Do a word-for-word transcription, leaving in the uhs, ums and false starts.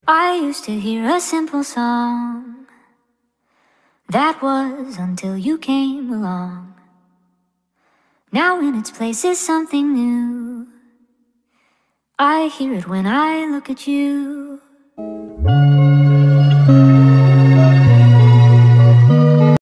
I used to hear a simple song. That was until you came along. Now in its place is something new. I hear it when I look at you.